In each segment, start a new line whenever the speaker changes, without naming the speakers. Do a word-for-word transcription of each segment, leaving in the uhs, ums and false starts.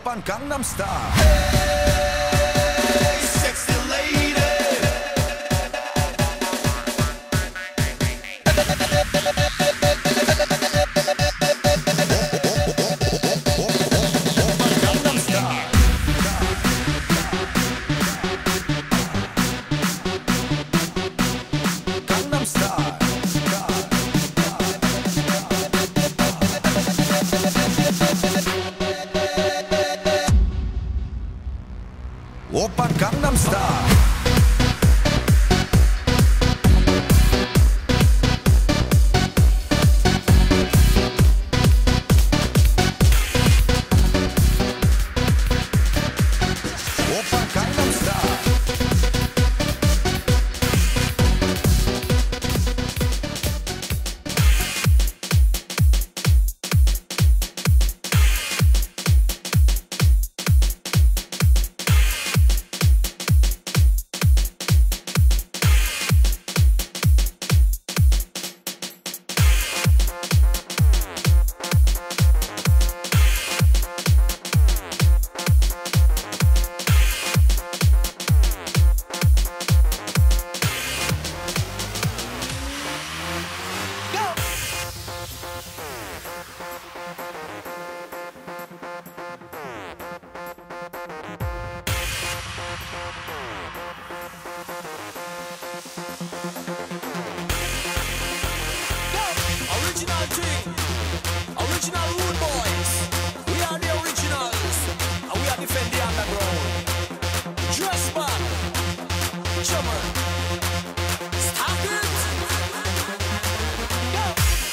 Oppan Gangnam Style. Hey, sexy lady. Oppan Gangnam Style. Oppan Gangnam Style.
Original thing, original rude boys. We are the originals, and we are defend the underground. Dress back, chummer, stop it. Go.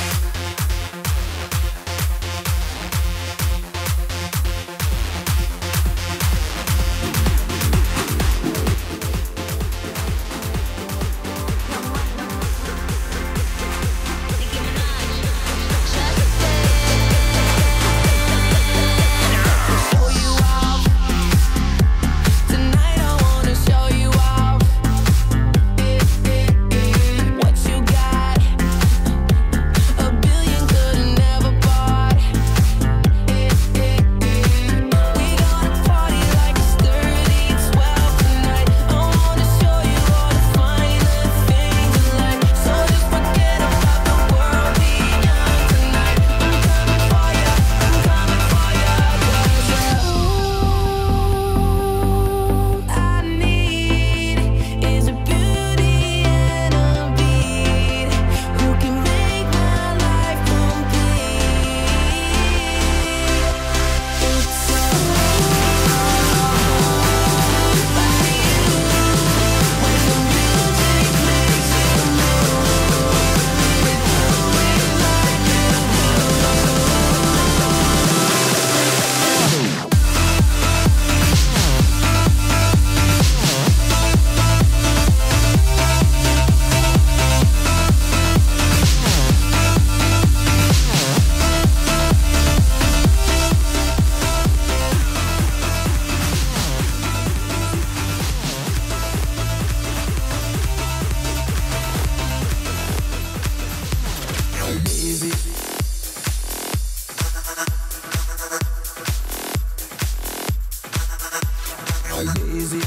Lazy.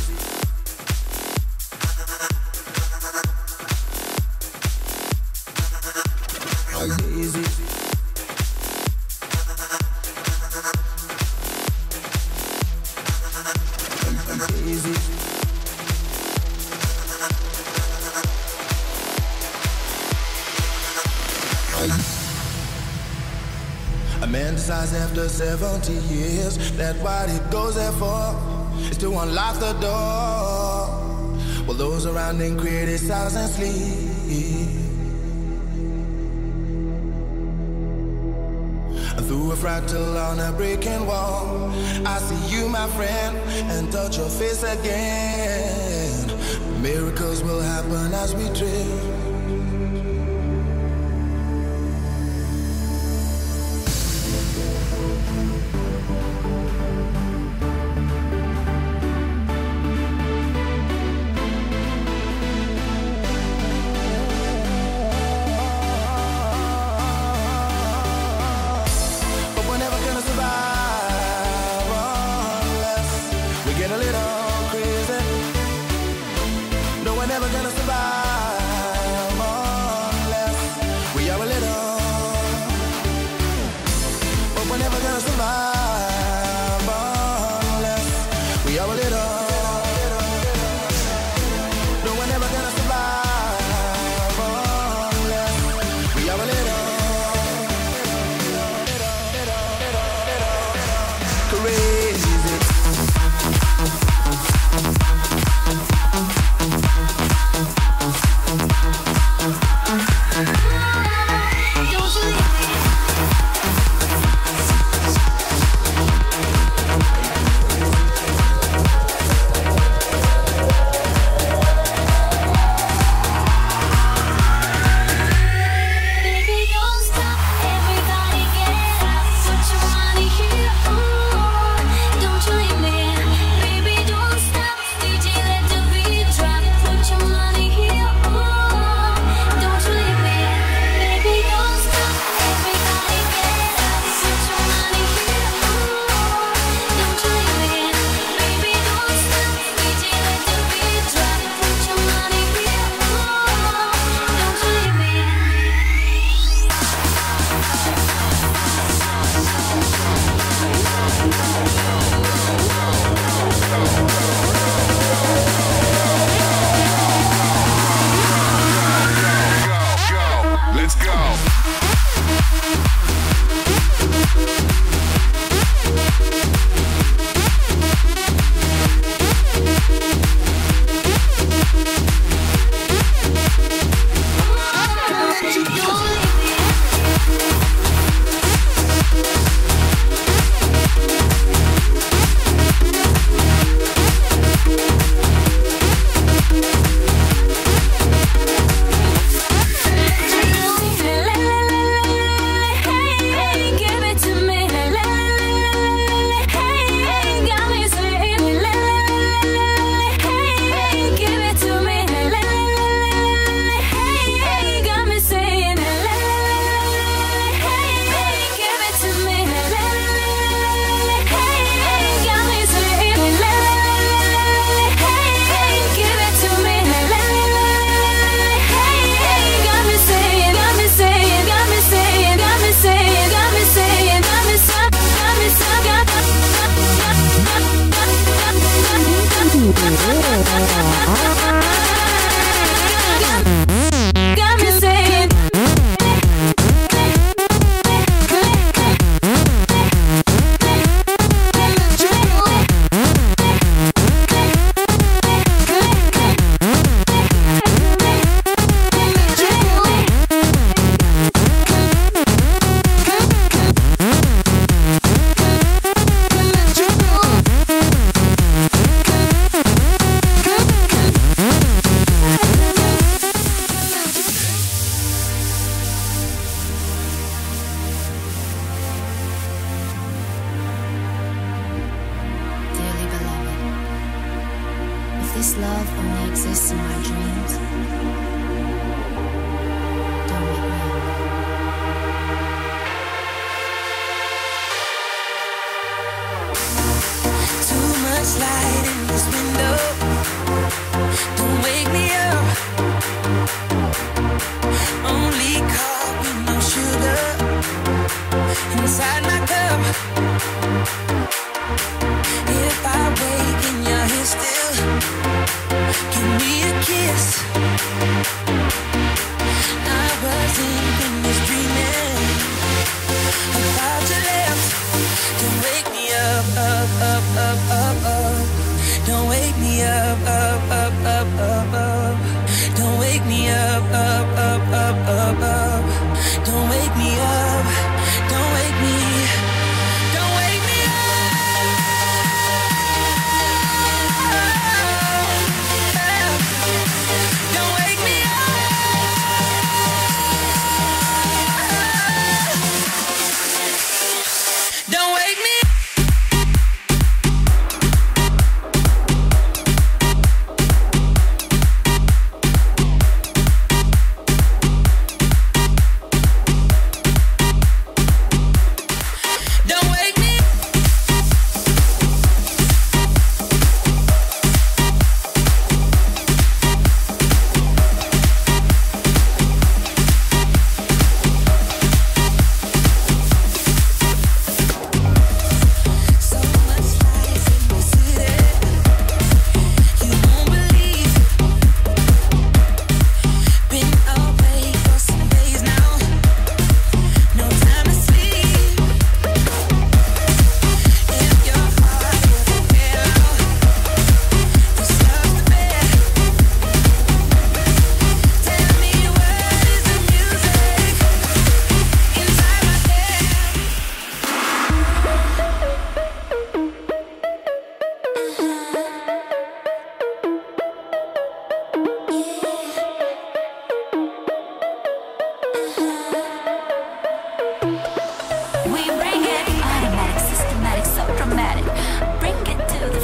Lazy. Lazy. A man decides after seventy years that what he goes there for is to unlock the door, while those around him criticize and sleep. And through a fractal on a breaking wall, I see you, my friend, and touch your face again. Miracles will happen as we drift. But we're never gonna survive. Oh. a little crazy. No one ever gonna survive unless we are a little. But we're never gonna survive unless we are a little. No one ever gonna survive unless we are a little. Crazy.
This love only exists in my dreams. Don't wake me up.
Too much light in this window. Don't wake me up. Only coffee with no sugar inside my cup. If I wake and you're here still, give me a kiss. I wasn't finished dreaming about your lips. Don't wake me up, up, up, up, up, up. Don't wake me up, up, up, up, up, up. Don't wake me up, up, up, up, up, up. Don't wake me up. Don't wake me. Don't wake me up. Don't wake me up. Don't wake me.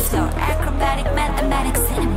flow. Acrobatic mathematics in